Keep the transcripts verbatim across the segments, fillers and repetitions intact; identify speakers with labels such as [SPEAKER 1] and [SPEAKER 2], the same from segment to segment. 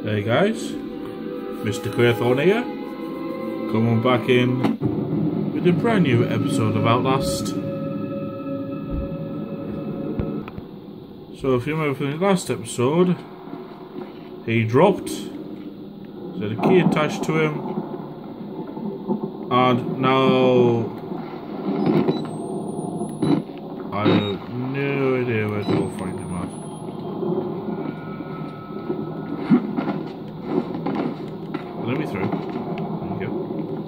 [SPEAKER 1] Hey guys, Mister Queerthorn here. Come on back in with a brand new episode of Outlast. So if you remember from the last episode, he dropped, there's a key attached to him, and now I have no idea where to go find him at. Let me through. There you go.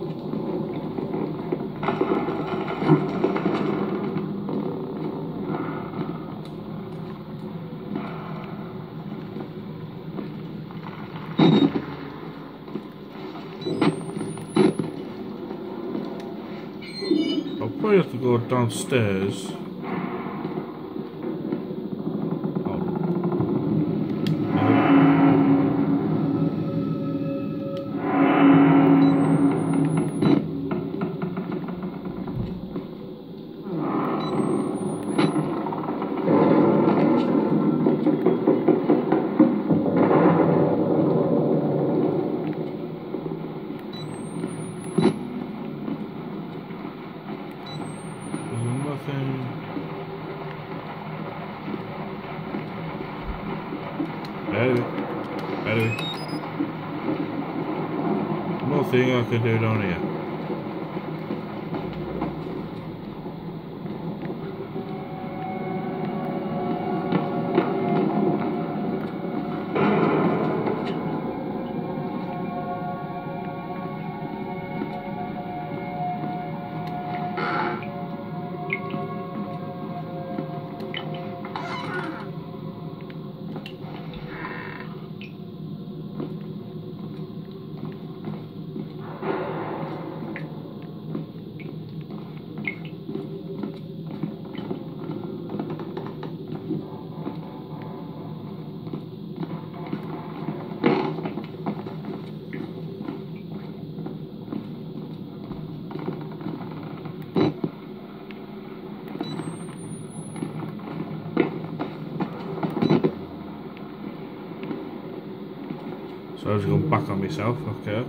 [SPEAKER 1] I'll probably have to go downstairs. Nothing I can do down here. So I was going back on myself, okay.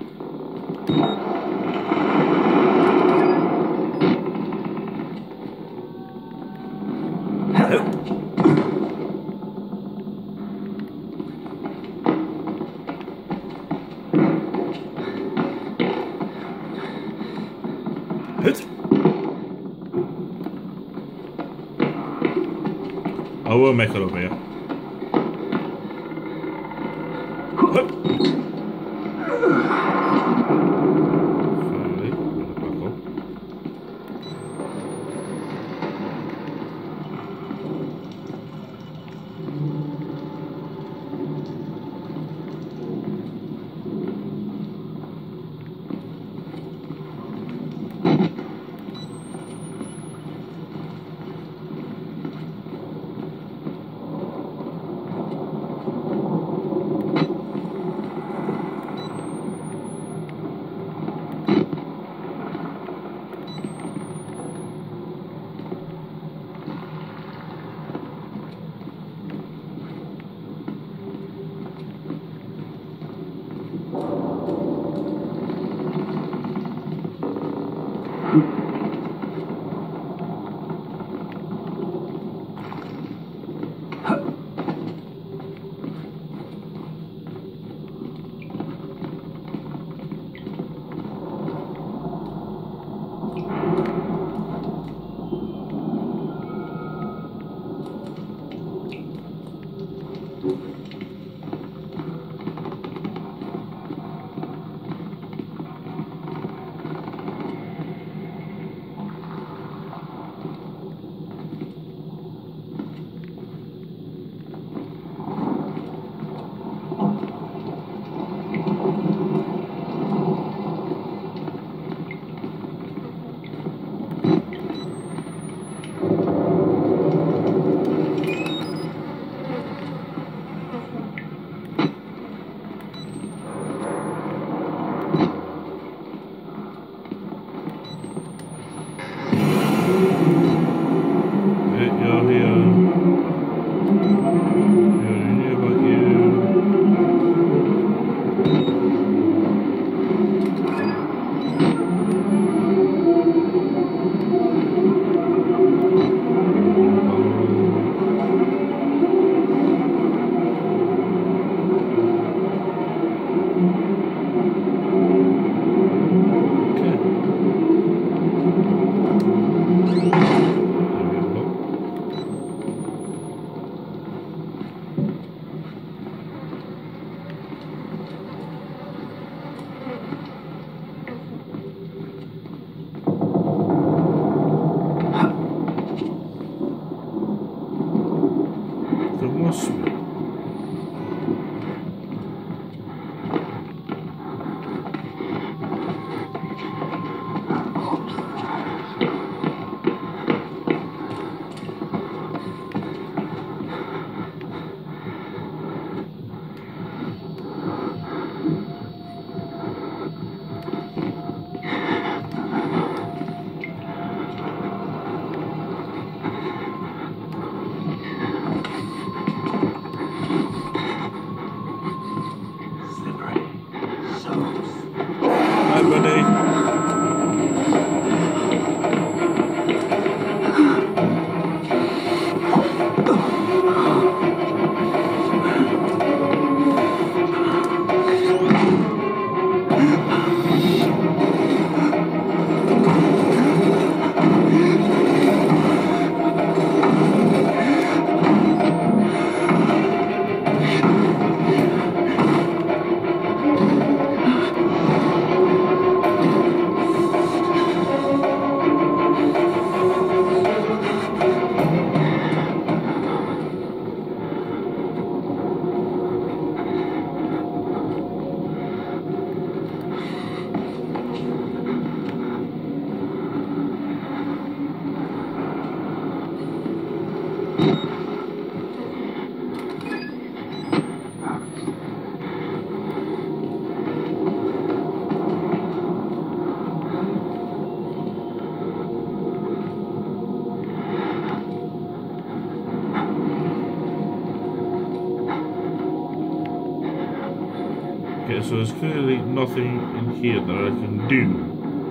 [SPEAKER 1] I will make it over here. Okay, so there's clearly nothing in here that I can do.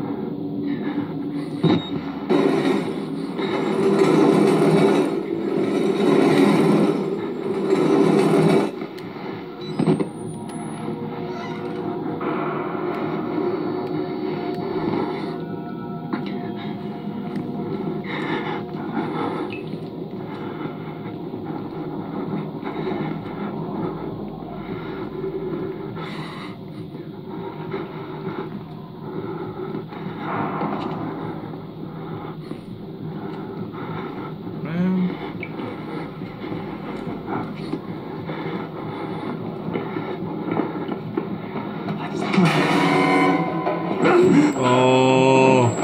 [SPEAKER 1] Oh.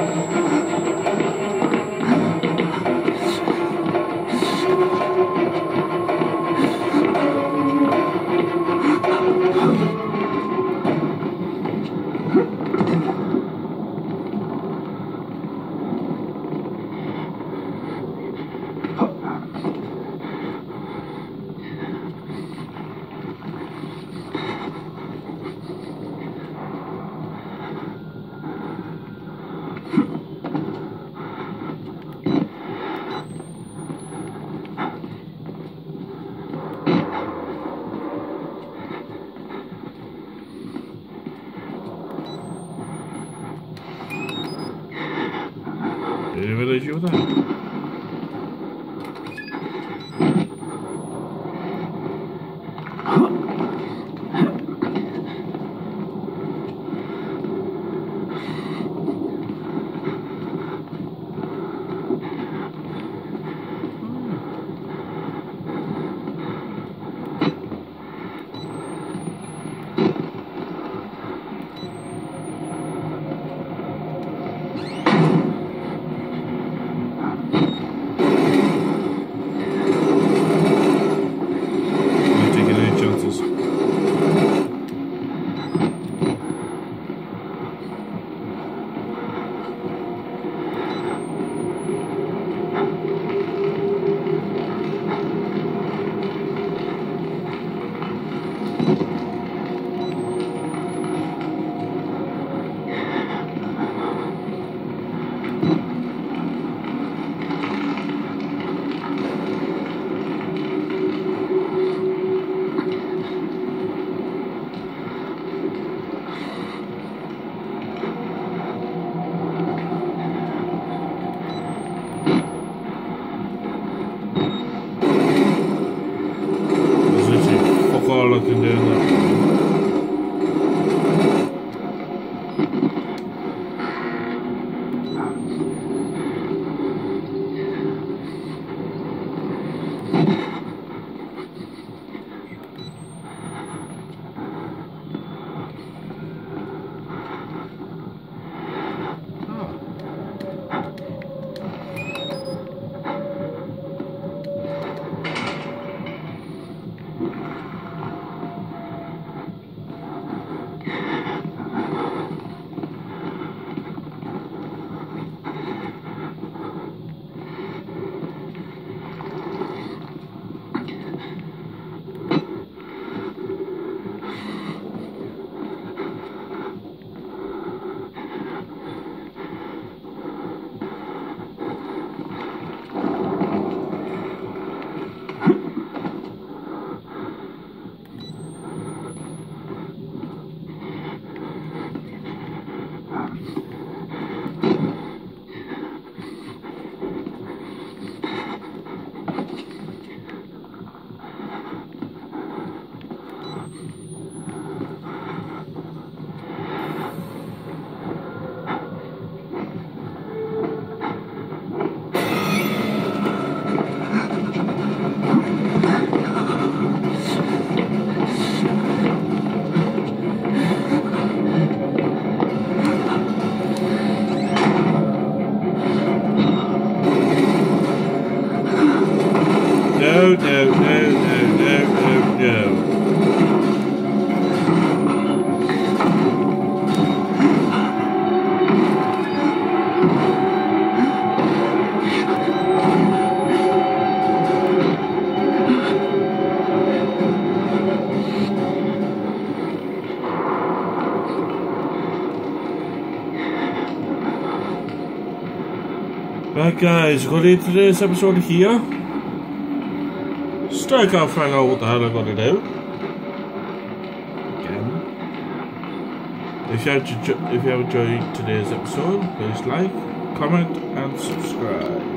[SPEAKER 1] Didn't realize you were there. All I can do now. Right guys, we're going to end today's episode here. Still can't find out what the hell I'm going to do. Again. If you, have, if you have enjoyed today's episode, please like, comment and subscribe.